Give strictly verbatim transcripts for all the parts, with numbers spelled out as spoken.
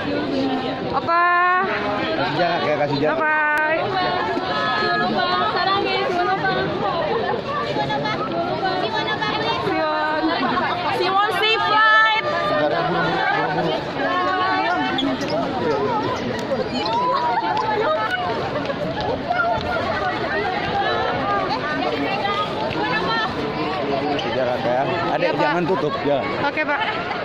Opa. Kasih jarak ya, kasih jarak. Bye. Simon Sea Flight. Kasih jarak ya. Adek Ya, Pak. jangan tutup ya. Oke, Pak.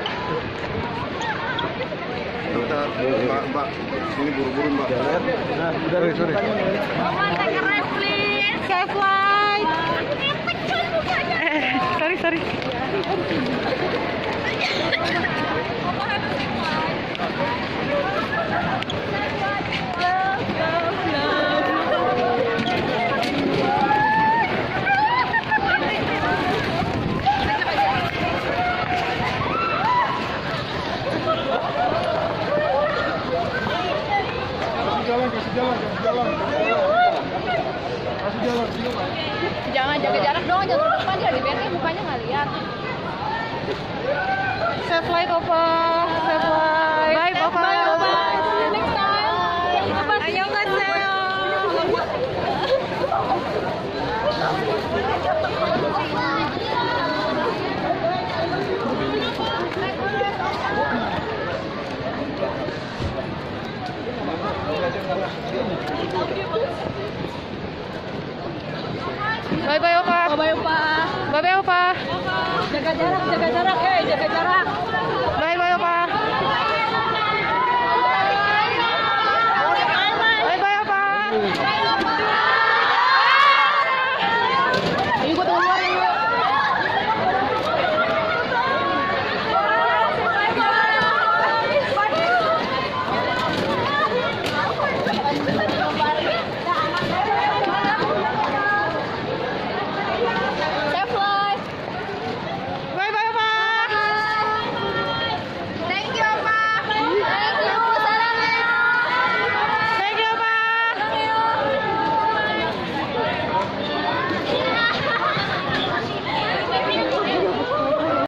Bentar, Mbak, Mbak. Ini buru-buru, Mbak. Nah, sorry, sorry. Sky Flight. Eh, sorry, sorry. Jalan, kasih jalan, kasih jalan. Kasih jalan, jalan. Jangan jaga jarak dong, jangan terdepan aja di benteng mukanya nggak lihat. Safe flight, Opa. Safe flight. Bye, Opa. Bye, Opa. See you next time. Annyeonghaseyo. Bye bye Opa. Bye, Opa. Bye bye Opa. Jaga jarak, jaga jarak, eh, jaga jarak.